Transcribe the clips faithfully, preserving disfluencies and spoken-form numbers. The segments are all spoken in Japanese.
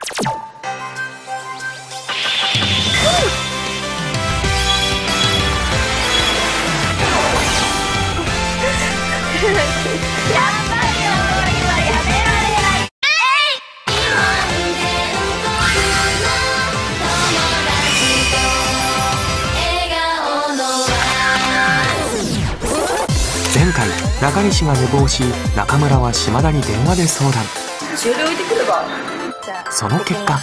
前回中西が寝坊し、中村は島田に電話で相談。 終了置いてくれば。 その結果、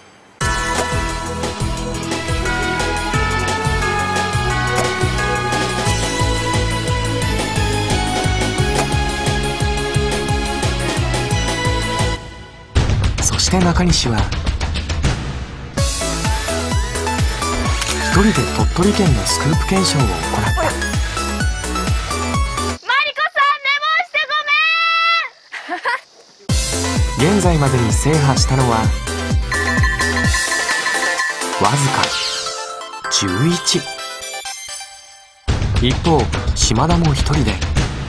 そして中西は一人で鳥取県のスクープ検証を行った。現在までに制覇したのはわずかじゅういち。一方島田も一人で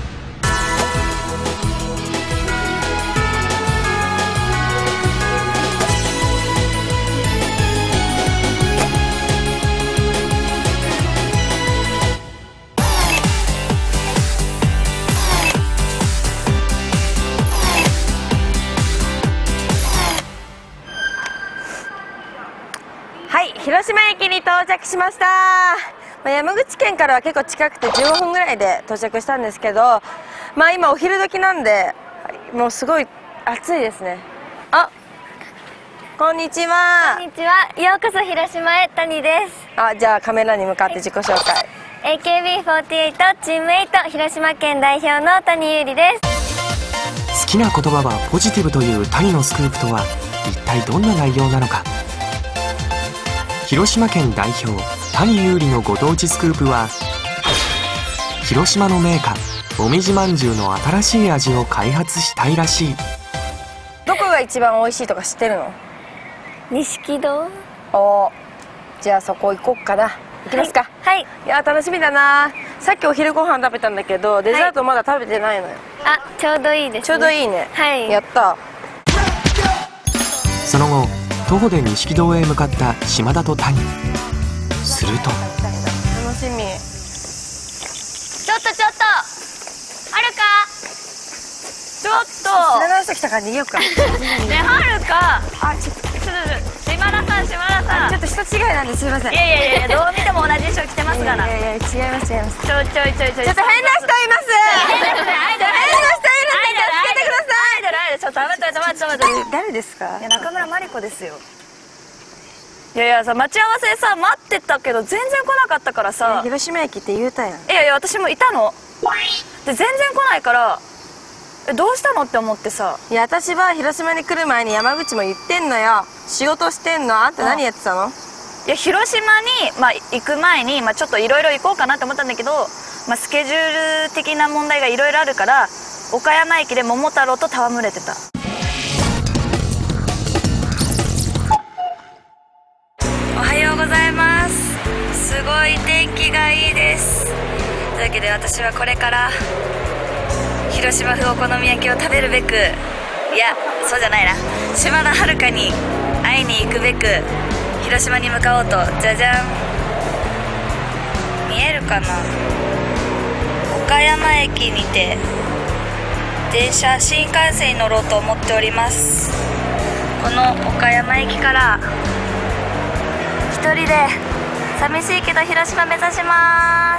広島駅に到着しました。まあ、山口県からは結構近くてじゅうごふんぐらいで到着したんですけど、まあ今お昼時なんでもうすごい暑いですね。あ、こんにちは。 こんにちは。ようこそ広島へ、谷です。 あ、じゃあカメラに向かって自己紹介。 エーケービーフォーティーエイト チームエイト広島県代表の谷優里です。 好きな言葉はポジティブという谷のスクープとは一体どんな内容なのか。広島県代表谷優里のご当地スクープは、広島の銘菓もみじまんじゅうの新しい味を開発したいらしい。 どこが一番美味しいとか知ってるの？ 錦戸。 お、じゃあそこ行こっかな。行きますか。 はい、はい、 いや楽しみだな。さっきお昼ご飯食べたんだけどデザートまだ食べてないのよ。 はい、あ、ちょうどいいですね。 ちょうどいいね。 はい、やった。 その後徒歩で錦戸へ向かった島田と谷。すると、 楽しみ。 ちょっとちょっとはるか、 ちょっと知らない人来たから逃げようか。 ねえはるか、 あ、ちょっとちょっと島田さん、島田さん、 ちょっと人違いなんですいません。 いやいやいや、どう見ても同じ衣装着てますがな。 いやいやいや、違います違います。 ちょちょいちょいちょい、 ちょっと変な人います。 変な人いるんで助けてください。 アイドル、アイドル、ちょっと待って待って待って待って。 誰ですか？ いや、中村真理子ですよ。いやいやさ、待ち合わせさ待ってたけど全然来なかったからさ。 広島駅って言うたやん。 いやいや、私もいたので全然来ないから、え、どうしたのって思ってさ。 いや、私は広島に来る前に山口も言ってんのよ。仕事してんの。あんた何やってたの？ いや、広島に、まあ、行く前に、まあ、ちょっといろいろ行こうかなと思ったんだけど、まあ、スケジュール的な問題がいろいろあるから岡山駅で桃太郎と戯れてた。おはようございます。すごい天気がいいです。というわけで私はこれから広島風お好み焼きを食べるべく、いやそうじゃないな、島田遥香に会いに行くべく広島に向かおうと。じゃじゃん、見えるかな、岡山駅にて電車新幹線に乗ろうと思っております。この岡山駅から一人で寂しいけど広島目指します。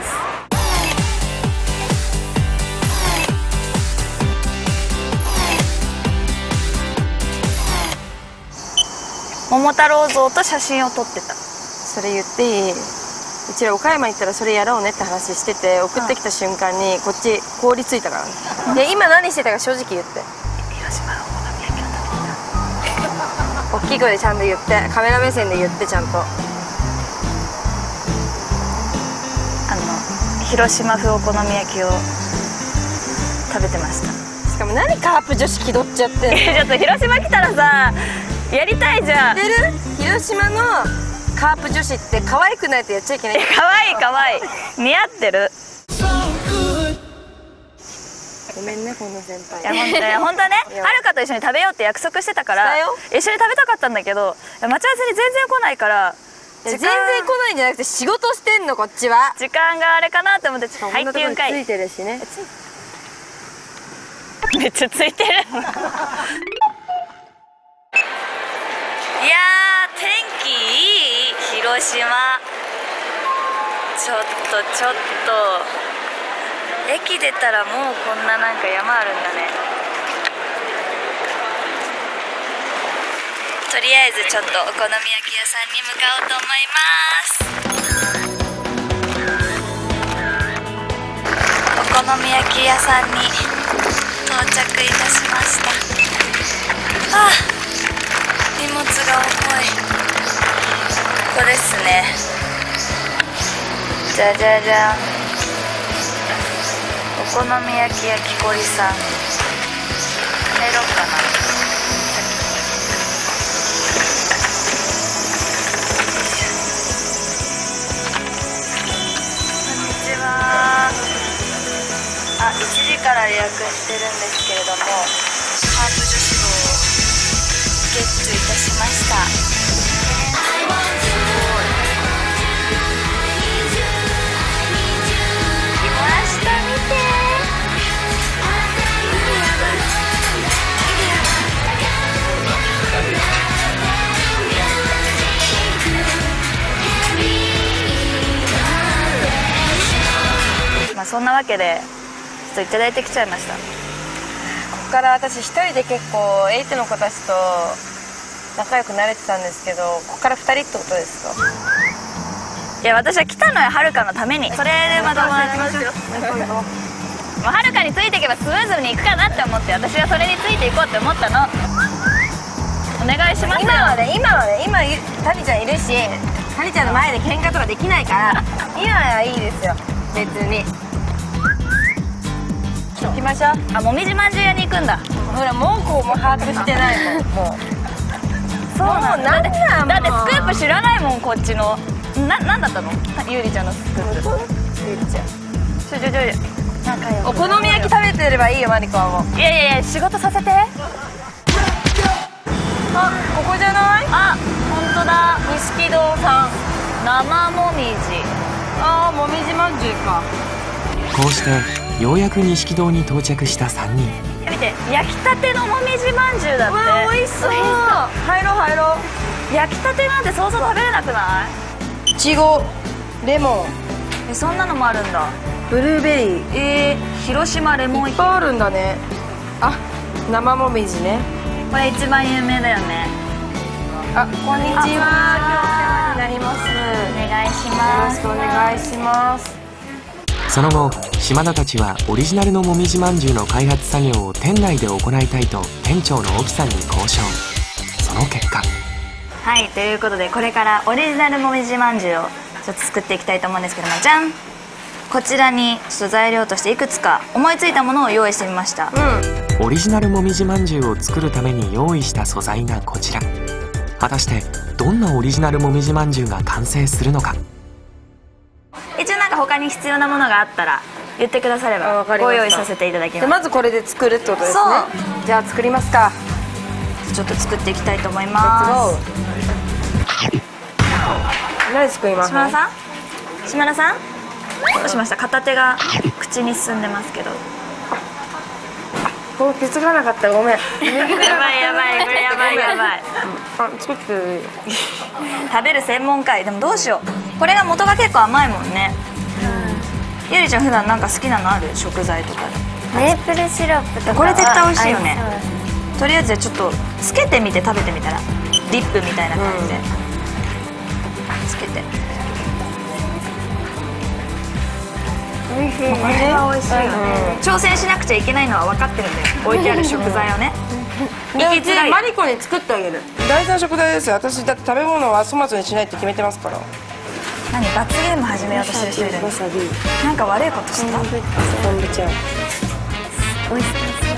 桃太郎像と写真を撮ってた。 それ言っていい？うちら岡山行ったらそれやろうねって話してて、送ってきた瞬間にこっち凍りついたからね。で今何してたか正直言って。 広島のお好み焼きを食べてた。 大きい声でちゃんと言って、カメラ目線で言ってちゃんと。 あの広島風お好み焼きを食べてました。 しかも何カープ女子気取っちゃってんの。 ちょっと広島来たらさやりたいじゃん。 知ってる？広島のカープ女子って可愛くないとやっちゃいけない。 可愛い可愛い、似合ってる。 ごめんね、こんな先輩。 いや本当ね、本当はね、はるかと一緒に食べようって約束してたから一緒に食べたかったんだけど、待ち合わせに全然来ないから。 全然来ないんじゃなくて仕事してんの、こっちは。 時間があれかなって思って入ってんかい。 ついてるしね。 めっちゃついてる。いやー、天気いい広島。ちょっとちょっと駅出たらもうこんななんか山あるんだね。とりあえずちょっとお好み焼き屋さんに向かおうと思います。お好み焼き屋さんに到着いたしました。ああ、荷物が重い。ここですね。じゃじゃじゃん。お好み焼き焼き鳥さん。入ろうかな。あ、いちじから予約してるんですけれども、ハープ女子号をゲットいたしました。来ました、見て。まあそんなわけで。ちょっといただいてきちゃいました。ここから私一人で結構エイトの子たちと仲良くなれてたんですけど、ここからふたりってことですか？ いや、私は来たのよ、はるかのために。それでまたお話しますよ。はるかについていけばスムーズにいくかなって思って、私はそれについていこうって思ったの。お願いしますよ。 今はね、今はね、今タニちゃんいるし、タニちゃんの前で喧嘩とかできないから今はいいですよ、別に。行きましょう。 あ、もみじまんじゅう屋に行くんだ。 ほら、もうこうも把握してないもん。もうそうなんだ。だってだってスクープ知らないもん、こっちの。な、なんだったの？ゆうりちゃんのスクープ。ゆうりちゃん。ちょちょちょ。仲良く。 お好み焼き食べてればいいよ、マリコはもう。 いやいやいや、仕事させて。 あ、ここじゃない？ あ、本当だ。 錦堂さん。 生もみじ。 ああ、もみじまんじゅうか。 こうしてようやく錦堂に到着したさんにん。 見て、焼きたてのもみじまんじゅうだって。 うわ、美味しそう。入ろう入ろう。焼きたてなんてそうそう食べれなくない？ いちご、レモン。 え、そんなのもあるんだ。 ブルーベリー。 えー、広島レモン。 いっぱいあるんだね。あ、生もみじね。 これ一番有名だよね。 あ、こんにちは。今日お世話になります。 お願いします。 よろしくお願いします。 その後、島田たちはオリジナルのもみじまんじゅうの開発作業を店内で行いたいと店長の沖さんに交渉。その結果、 はい、ということでこれからオリジナルもみじまんじゅうをちょっと作っていきたいと思うんですけども、じゃん、こちらにちょっと材料としていくつか思いついたものを用意してみました。 うん、 オリジナルもみじまんじゅうを作るために用意した素材がこちら。果たしてどんなオリジナルもみじまんじゅうが完成するのか。 一応なんか他に必要なものがあったら言ってくださればご用意させていただきます。 まずこれで作るってことですね。 そう、 じゃあ作りますか。 ちょっと作っていきたいと思います。 何作ります？ 島田さん、島田さんどうしました？片手が口に進んでますけど。 これ気づかなかった、ごめん。やばいやばい、これやばいやばい。 あ、作ってる。 食べる専門家。でもどうしよう、これが元が結構甘いもんね。うん、ゆりちゃん普段なんか好きなのある？食材とかで。 メープルシロップとか。 これ絶対美味しいよね。 そう、 とりあえずちょっとつけてみて食べてみたら、ディップみたいな感じで、うん、つけて。 美味しいね。 これは美味しいよね。挑戦しなくちゃいけないのは分かってるんで、置いてある食材をね。 いきマリコに作ってあげる。大事な食材ですよ。私だって食べ物は粗末にしないって決めてますから。 何、罰ゲーム始めようとしてる人いる。なんか悪いことした？ 昆布ちゃん。 美味し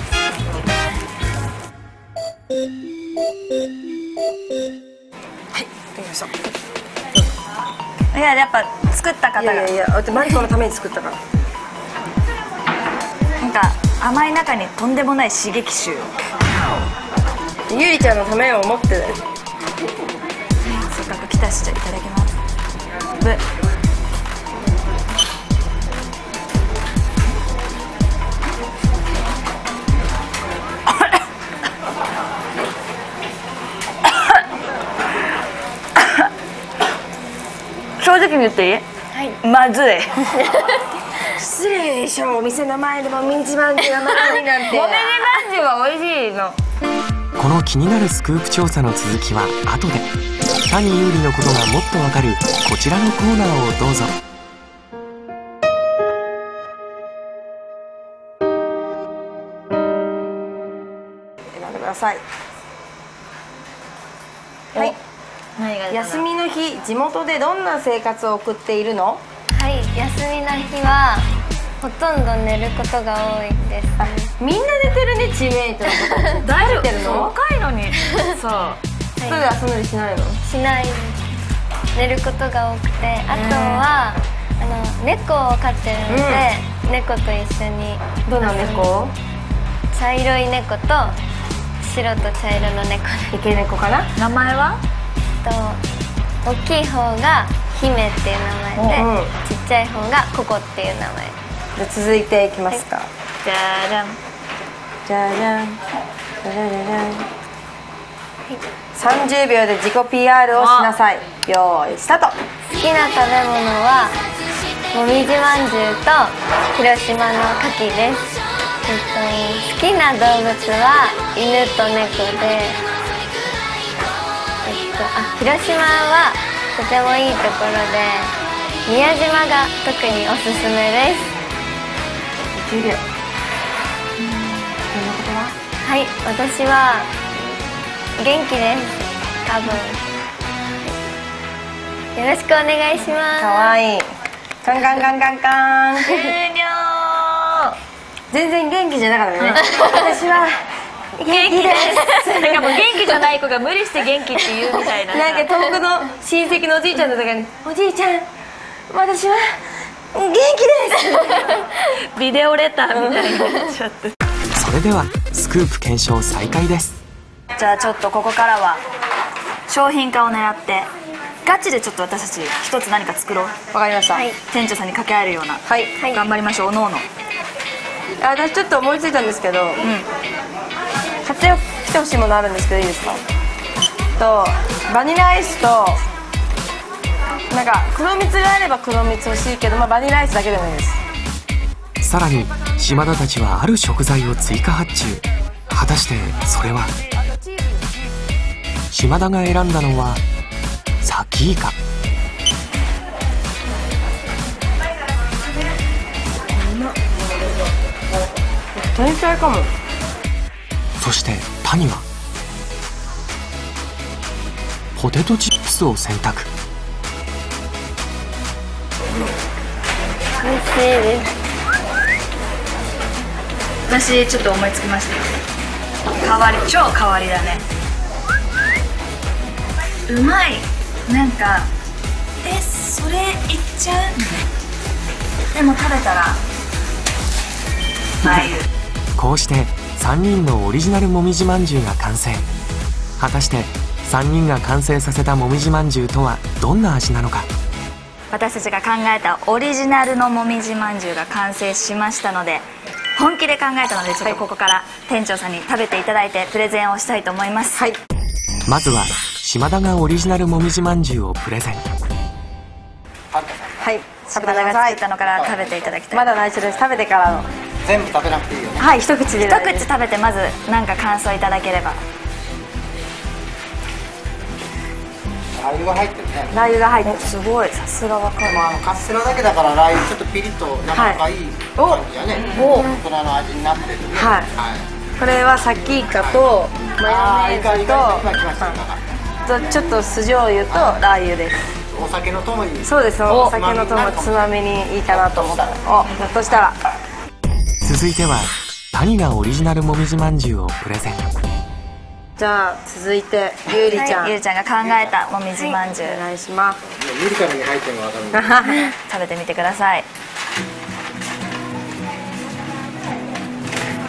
はい、できました。 いや、やっぱ作った方が。 いやいやいや、マリコのために作ったから。 なんか甘い中にとんでもない刺激臭。 ゆりちゃんのためを思ってだよ。 せっかく来たし、じゃあいただきます。ぶ正直に言っていい？はい。まずい。 失礼でしょ、お店の前でもみんじまんじゅうがまずいなんて。 もみじまんじゅうは美味しいの。 この気になるスクープ調査の続きは後で。谷優里のことがもっとわかるこちらのコーナーをどうぞ。 選んでください。はい。 何が出たの？ 休みの日、地元でどんな生活を送っているの？ はい、休みの日はほとんど寝ることが多いです。 みんな寝てるね、チームメイトのこと。 だいぶ寝てるの？ 若いのに。そう。 それで遊んだりしないの？ しないです。寝ることが多くて、あとはあの猫を飼ってるので、うん、猫と一緒に。 どんな猫？ 茶色い猫と白と茶色の猫で。 イケ猫かな？ 名前は？ と大きい方が姫っていう名前で、うん、ちっちゃい方がココっていう名前。 じゃあ続いていきますか。 じゃじゃんじゃじゃんじゃじゃじゃじゃん。さんじゅうびょうで自己 ピーアール をしなさい。よーいスタート。 好きな食べ物はもみじまんじゅうと広島の牡蠣です。えっと、好きな動物は犬と猫で、えっと、あ、広島はとてもいいところで宮島が特におすすめです。 じゅうびょう。 はい、私は元気です。多分。よろしくお願いします。 かわいい。カンカンカンカンカン。 終了。 全然元気じゃなかったね。私は元気です。 なんかもう元気じゃない子が無理して元気って言うみたいな。 なんか遠くの親戚のおじいちゃんのとかに、おじいちゃん、私は元気です。 ビデオレターみたいになっちゃって。 それではスクープ検証再開です。 じゃあちょっとここからは商品化を狙ってガチでちょっと私たち一つ何か作ろう。 わかりました。 はい、店長さんに掛け合えるような。 はい、はい、 頑張りましょう。おのおの。 あ、私ちょっと思いついたんですけど、うん、買ってきてほしいものあるんですけどいいですか？とバニラアイスとなんか黒蜜があれば黒蜜欲しいけど、まあ、バニラアイスだけでもいいです。 さらに島田たちはある食材を追加発注。果たしてそれは？島田が選んだのはサキイカ。 天才かも。 そして谷はポテトチップスを選択。 美味しいです。 私ちょっと思いつきましたよ。変わり、超変わりだね。うまい。なんかえそれいっちゃう？でも食べたらああいう。 こうしてさんにんのオリジナルもみじまんじゅうが完成。果たしてさんにんが完成させたもみじまんじゅうとはどんな味なのか。 私たちが考えたオリジナルのもみじまんじゅうが完成しましたので、本気で考えたのでちょっとここから店長さんに食べていただいてプレゼンをしたいと思います。はい、 まずは島田がオリジナルもみじまんじゅうをプレゼン。 はい、 島田が作ったのから食べていただきたい。 まだ内緒です。食べてからの。 全部食べなくていいよね。 はい、一口で。 一口食べてまず何か感想いただければ。 ラー油が入ってるね。 ラー油が入ってる。すごい、さすがわかる。 まあカステラだけだからラー油ちょっとピリッとなかなかいい感じやね。大人の味になってるね。 はい。これはサキイカとマヨネーズととちょっと酢醤油とラー油です。 お酒の友に。 そうです。お酒の友つまみにいいかなと思った。お、ひょっとしたら。 続いては谷がオリジナルもみじまんじゅうをプレゼン。 じゃあ続いてゆうりちゃん、 はい、ゆうりちゃんが考えたもみじまんじゅう、はい、 お願いします。 ゆりかに入ってるの分かる。 食べてみてください。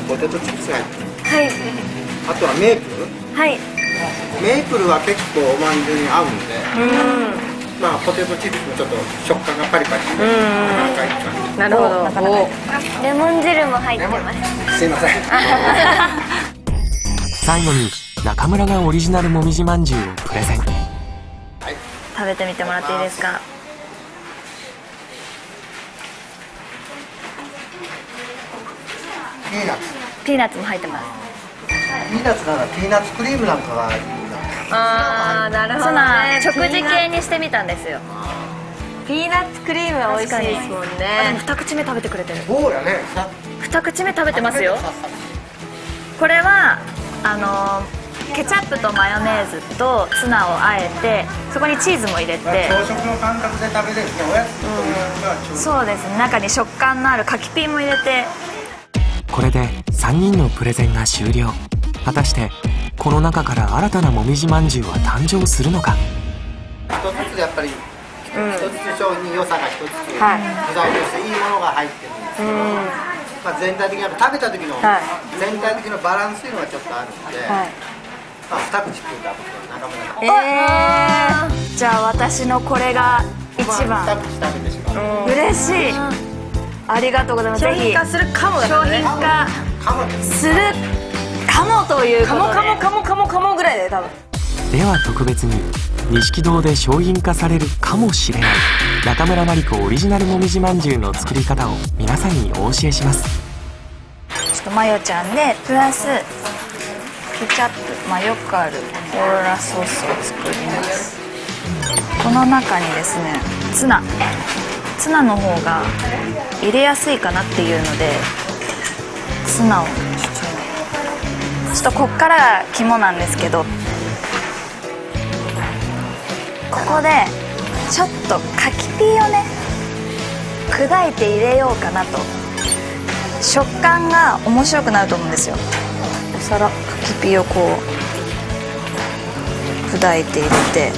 ポテトチップスが入ってる。 はいあとはメープル。 はいメープルは結構おまんじゅうに合うんで、 うんまあポテトチップスもちょっと食感がパリパリして、なかなかいい感じ。 なるほどレモン汁も入ってますすいません。 最後に中村がオリジナルもみじまんじゅうをプレゼン。 食べてみてもらっていいですか？ ピーナッツ。 ピーナッツも入ってます。 ピーナッツならピーナッツクリームなんかがいいな。 ああなるほどツナね食事系にしてみたんですよ。 ピーナッツクリームは美味しいですもんあでもね二口目食べてくれてる。 そうやね。 二口目食べてますよ。これはあのケチャップとマヨネーズとツナをあえてそこにチーズも入れて、 朝食の感覚で食べれるね。おやつというのがちょうど。 そうですね、中に食感のある柿ピーも入れて。 これでさんにんのプレゼンが終了。果たしてこの中から新たなもみじまんじゅうは誕生するのか。 一つずつやっぱり一つ商品に良さが一つずつ具はい材としていいものが入ってるんですけど、まあ全体的に食べた時のはい全体的なバランスというのがちょっとあるので、 はいまあ二口食うた僕は中村さん。 えじゃあ私のこれが一番二口食べてしまう。 嬉しい。ありがとうございます。 商ぜひ品化するかもだからね商品化かもです。 するかもということで。 かもかもかもかもかもぐらいだよ多分では特別に錦堂で商品化されるかもしれない中村真理子オリジナルもみじまんじゅうの作り方を皆さんにお教えします。 ちょっとマヨちゃんでプラスケチャップ、まあ、よくあるオーロラソースを作ります。この中にですねツナツナの方が入れやすいかなっていうのでツナをちょっとこっからが肝なんですけど、ここでちょっと柿ピーをね砕いて入れようかなと。食感が面白くなると思うんですよ。お皿柿ピーをこう砕いて入れて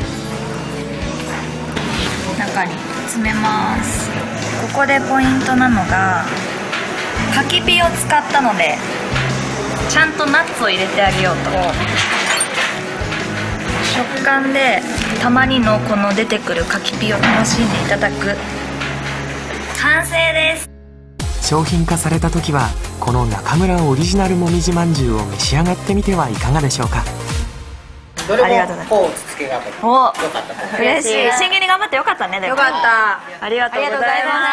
中に詰めます。ここでポイントなのが柿ピーを使ったのでちゃんとナッツを入れてあげようと。食感でたまにのこの出てくる柿ピーを楽しんでいただく。完成です。 商品化された時はこの中村オリジナルもみじまんじゅうを召し上がってみてはいかがでしょうか。 どれありがとうございますもこうつつけが良かったおと思う。 嬉しい。真剣に頑張ってよかったね。でもよかったありがとうござい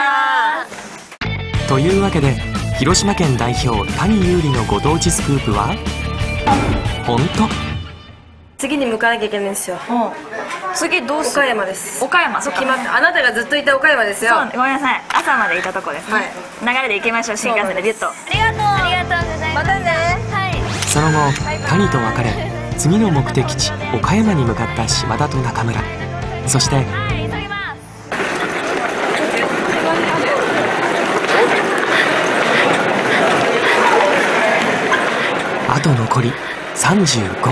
ます。 というわけで広島県代表谷優里のご当地スクープはほんと次に向かなきゃいけないんですよ次どうする？ 岡山です岡山、そっか。 決まってあなたがずっといた岡山ですよそう、ごめんなさい。朝までいたとこですね。 はい流れで行きましょう。新幹線でビュッと。ありがとう。ありがとうございます。 またねはい。 その後谷と別れ次の目的地岡山に向かった島田と中村。そしてはい、急ぎます。 あと残りさんじゅうご。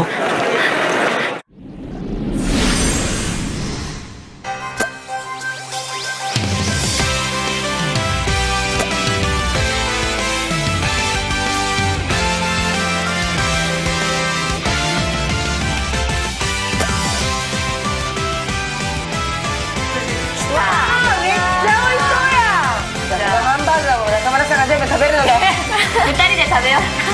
ハンバーガーを中村さんが全部食べるので二人で食べよう。